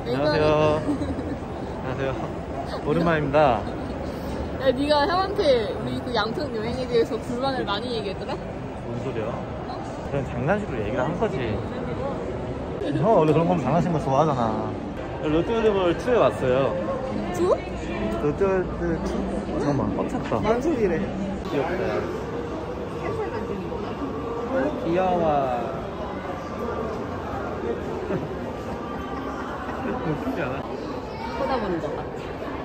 안녕하세요. 안녕하세요. 오랜만입니다. 야, 네가 형한테 우리 그 양평 여행에 대해서 불만을 많이 얘기했더라? 뭔 소리야? 그냥 장난식으로 얘기를 한 거지. 형 원래 그런 거 장난치는 거 좋아하잖아. 롯데월드몰 2에 왔어요. 2? 롯데월드 2? 잠깐만, 꽉 찼다. 만술이래. 귀엽다. 귀여워. 웃기지 않아? 쳐다보는 것 같아.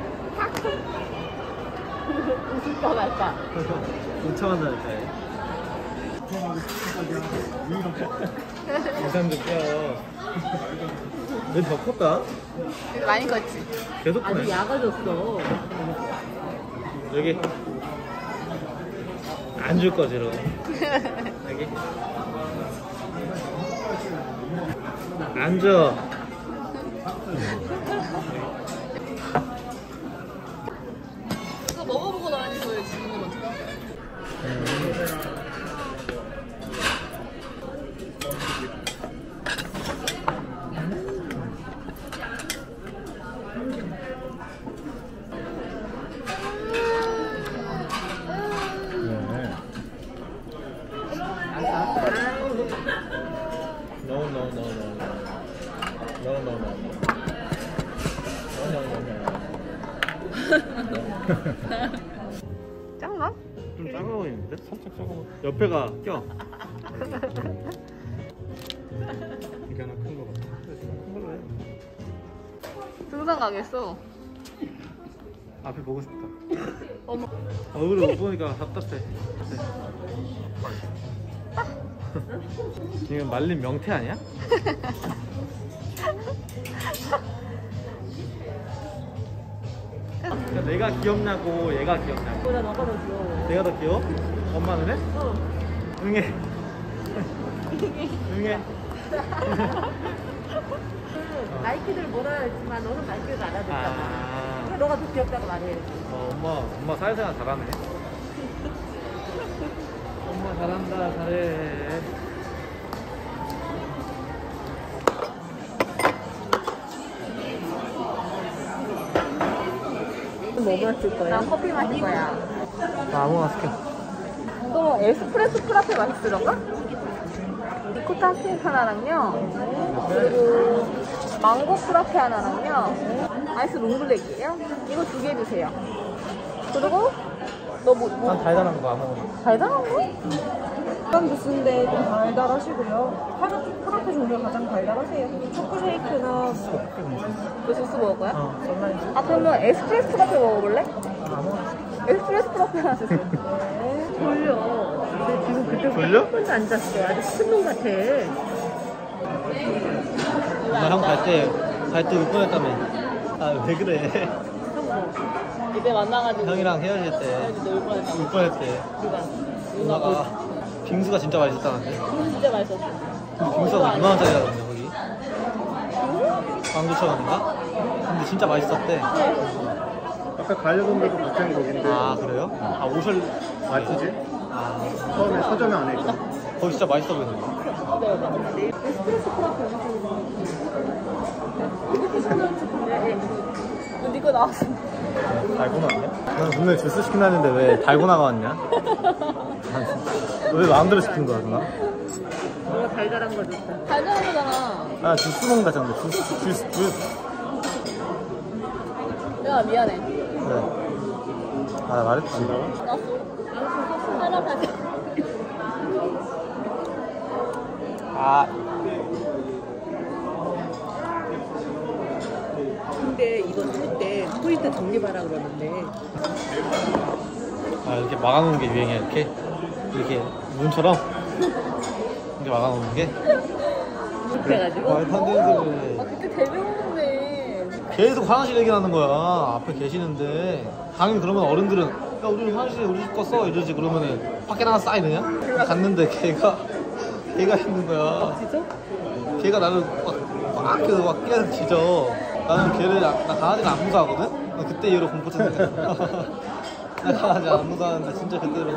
웃을까 말까. 5,000원짜리. 인상 좀 떼요. 왜 더 컸다? 많이 컸지? 계속 아주 크네. 약아졌어. 여기 안 줄 거지, 로 여기 안 줘. 이거 먹어보고 나야지 너 지는 건 어떡해? 짱나? 좀 작아 보이는데? 살짝 작아 보여. 옆에가 껴. 이게 하나 큰 거 같아. 큰 걸로 해. 등산 가겠어. 앞에 보고 싶다. 어머. 얼굴을 못 보니까 답답해. 지금 말린 명태 아니야? 그러니까 내가 귀엽냐고 얘가 귀엽냐고. 보다 너가 더 귀여워. 내가 더 귀여워? 엄마는 해? 어. 응해. 응해. 나이키들 뭐라 했지만 너는 나이키를 알아듣잖아. 아. 너가 더 귀엽다고 말해. 엄마 사회생활 잘하네. 엄마 잘한다, 잘해. 뭐 마실 거야? 난 커피 마실 거야. 아무거나 시켜. 또 에스프레소 프라페 맛있으려나? 리코타 스틱 하나랑요. 그리고 망고 프라페 하나랑요. 아이스 롱블랙이에요. 이거 2개 주세요. 그리고 너 난 달달한 거 아무거나. 달달한 거? 약간 주스인데 좀 달달하시고요. 프라페 종류가 가장 달달하세요. 초코쉐이크나 너 주스 먹을 거야? 온라인 주? 아 그러면 에스프레소 프라페 먹어볼래? 아무거나. 에스프레소 프라페 하나 주세요. 네, 돌려. 근데 지금 그때 돌려? 혼자 앉았어. 아주 큰 놈 같아. 엄마 형 갈 때 울 뻔했다며. 아, 왜 그래? 이제 만나가지고 형이랑 헤어질 때 울 뻔했다. 울 뻔했대. 누나가 빙수가 진짜 맛있었다는데. 진짜 맛있었어. 근데 빙수가 2만원짜리라던데 거기. 광고처럼인가? 근데 진짜 맛있었대. 아까 가려던 데도 같은 거긴데. 아 그래요? 아 오셜 맛있지? 아 처음에 서점에 안에 있던. 거기 진짜 맛있어 보이는데. 에스프레소 프라페 니거 나왔어. 달고나냐? 난 분명히 주스 시킨다 했는데 왜 달고나가 왔냐? 왜 마음대로 시킨 거야 누나? 너가 달달한 거 좋다. 달달한 거잖아. 아 주스 먹는다 했잖아. 주스. 야 미안해. 그래. 아 나 말했지. 나왔어. 따라갈게. 아 근데 이거 살 때 포인트 적립하라 그러는데 아 이렇게 막아놓는 게 유행이야 이렇게 문처럼 이렇게 막아놓는 게. 그래가지고 말도 안 되는 소리를. 아 그때 대변인데. 계속 화장실 얘기하는 거야. 앞에 계시는데 당연히 그러면 어른들은 야 우리 화장실 우리 집 거 써 이러지. 그러면은 밖에 나가서 싸 이러냐? 갔는데 걔가 있는 거야. 진짜? 걔가 나를 막 계속 짖어. 나는 걔를 나 강아지를 안 무서워하거든? 그때 이후로 공포증. 나 강아지 안 무서워하는데 진짜 그때로.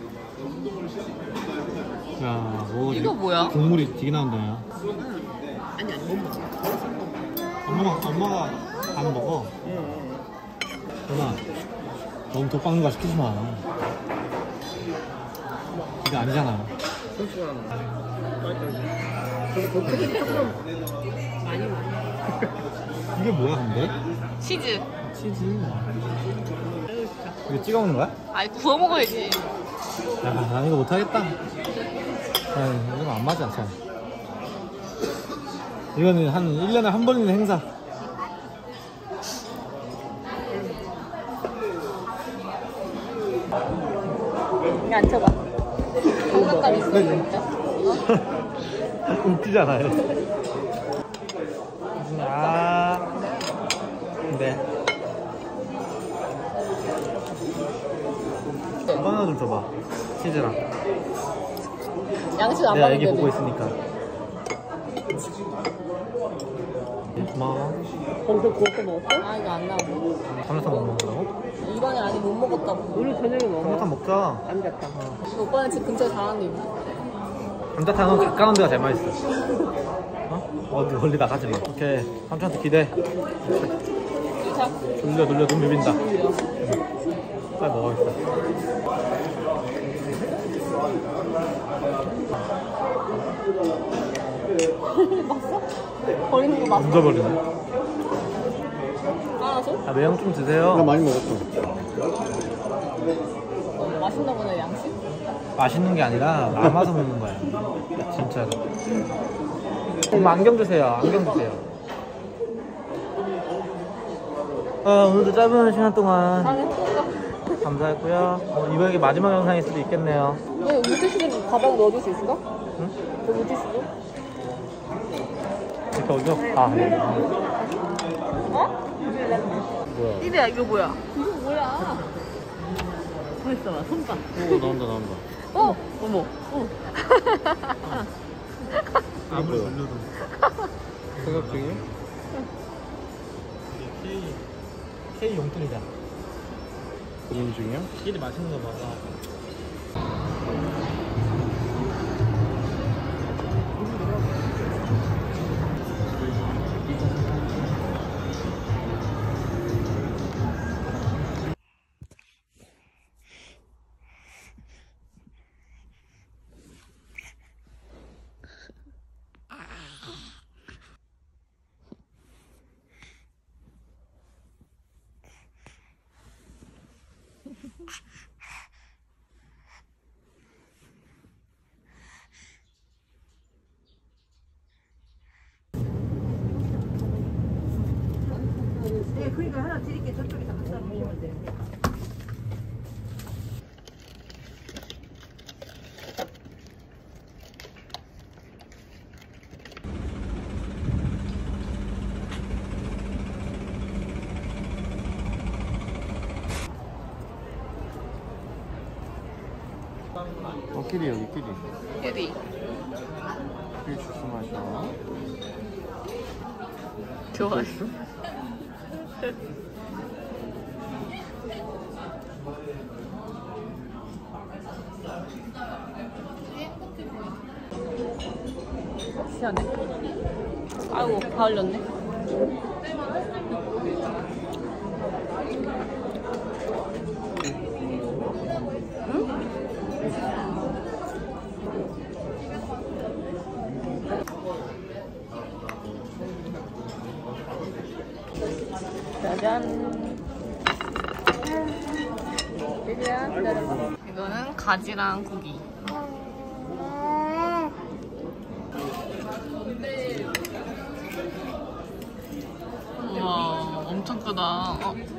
야, 뭐 이거 뭐야? 국물이 되게 나온다. 야. 아니 못 먹지. 엄마가 안 먹어. 누나 너무 독박는 거 시키지 마. 이게 아니잖아. 소주랑 많이 먹어. 이게 뭐야 근데? 치즈. 치즈. 이거 찍어 먹는 거야? 아니 구워 먹어야지. 야, 난 이거 못하겠다. 이건 안 맞아, 잘. 이거는 한 1년에 한 번 있는 행사. 이거 앉혀봐. 장난감 있어. 웃기잖아요. 네. 바나나 좀 줘봐. 치즈랑. 양식 안 내가 먹는데. 애기 보고 있으니까. 고마워. 거기서 구워서 먹었어? 아 이거 안 나오고. 삼계탕 못 먹는다고? 이번에 아니 못 먹었다고. 오늘 저녁에 먹어. 삼계탕 먹자. 감자탕. 오빠는 집 근처에 잘하는 데 있나? 감자탕은 가까운 데가 제일 맛있어. 어? 어디 멀리 나가지 마. 오케이. 삼촌한테 기대. 자, 돌려 눈 비빈다. 빨리 먹어야겠다. 봤어? 버리는 거 봤어? 얹어버리네. 알아서? 아, 매형 좀 나 드세요. 많이 먹었어. 맛있나 보네 양식? 맛있는 게 아니라 남아서 먹는 거야. 진짜로. 엄마 안경 주세요. 안경 주세요. 오늘도 짧은 시간 동안 아니 감사했고요. 이번에 마지막 영상일 수도 있겠네요. 왜 물티슈 가방 넣어줄 수 있어? 응? 그 물티슈? 이렇게 어디서? 아, 네. 어? 뭐야? 이리야 이거 뭐야? 이거 뭐야? 벌써 와 손봐. 오, 나온다. 어? 어머 아무리 돌려도. 생각 중이야? 이게 K 용돈이다. 고민 중이야? 끼리 맛있는 거 먹어. 네, 그러니까 하나 드릴게. 저쪽에다 갖다 놓으면 돼. 끼리 여기 끼리. 예리 끼리 주스 마셔. 좋아해 시원해 아이고 다 흘렸네 짜잔. 이거는 가지랑 고기. 우와, 엄청 크다.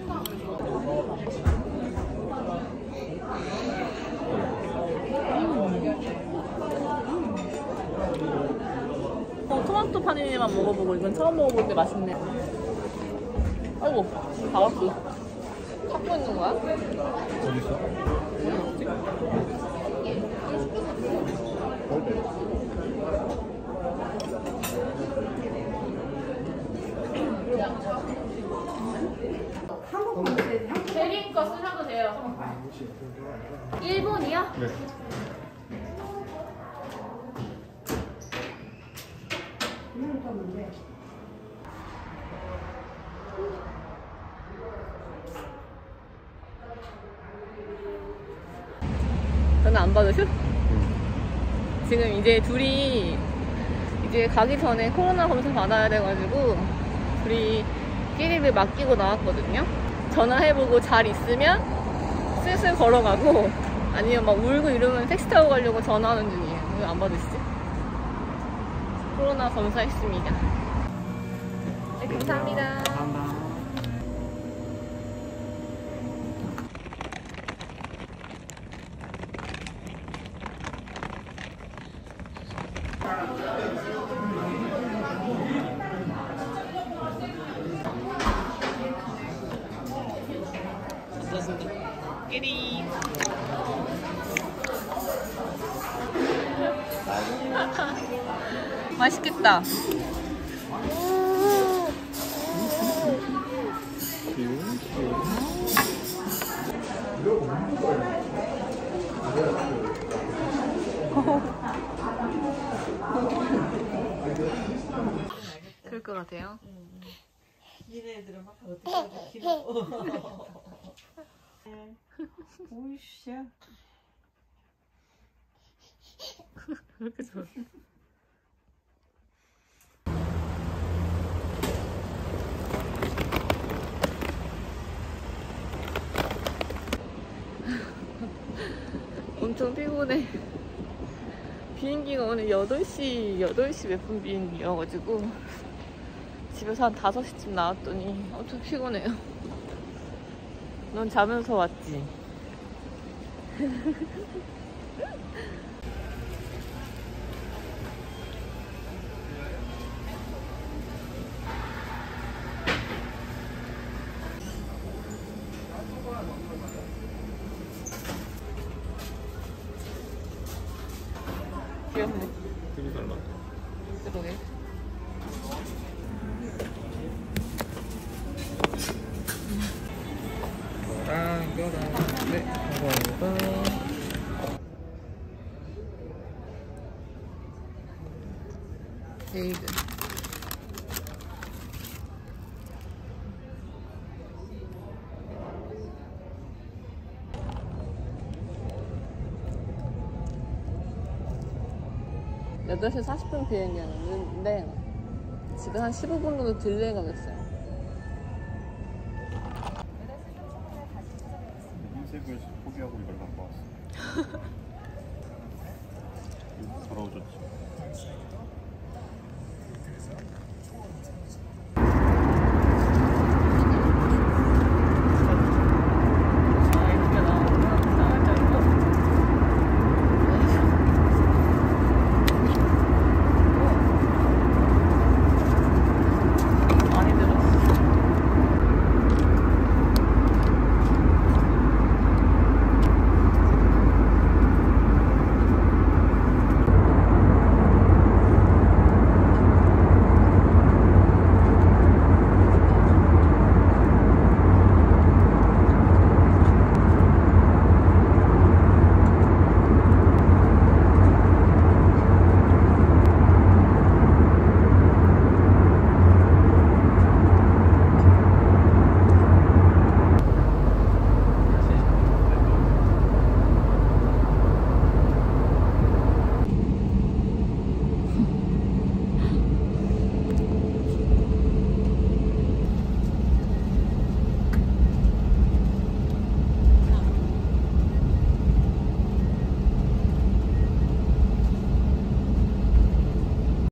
토마토 파니니만 먹어보고 이건 처음 먹어볼 때 맛있네. 아이고, 바가지. 찾고 있는 거야? 어디 있어? 대리인 거 쓰셔도 돼요. 1분이요? 네. 저는 안 받으셔? 지금 이제 둘이 이제 가기 전에 코로나 검사 받아야 돼가지고 둘이 끼리를 맡기고 나왔거든요. 전화해보고 잘 있으면 슬슬 걸어가고 아니면 막 울고 이러면 택시 타고 가려고 전화하는 중이에요. 왜 안 받으시지? 코로나 검사했습니다. 네, 감사합니다. 끼리. 맛있겠다. 그럴 것 같아요. 얘네들은 막 어떻게 길어. 오이씨야. 왜 이렇게 좋아? 엄청 피곤해. 비행기가 오늘 8시 몇 분 비행기여가지고 집에서 한 5시쯤 나왔더니 엄청 피곤해요. 넌 자면서 왔지? 귀엽네. 되게 잘 맞다. 그러게. 이거랑 네, 감사합니다. 베이글. 여덟 시 40분 비행기였는데 지금 한 15분 정도 딜레이가 됐어요. 흰색을 포기하고 이걸 갖고 왔어. 더러워졌지.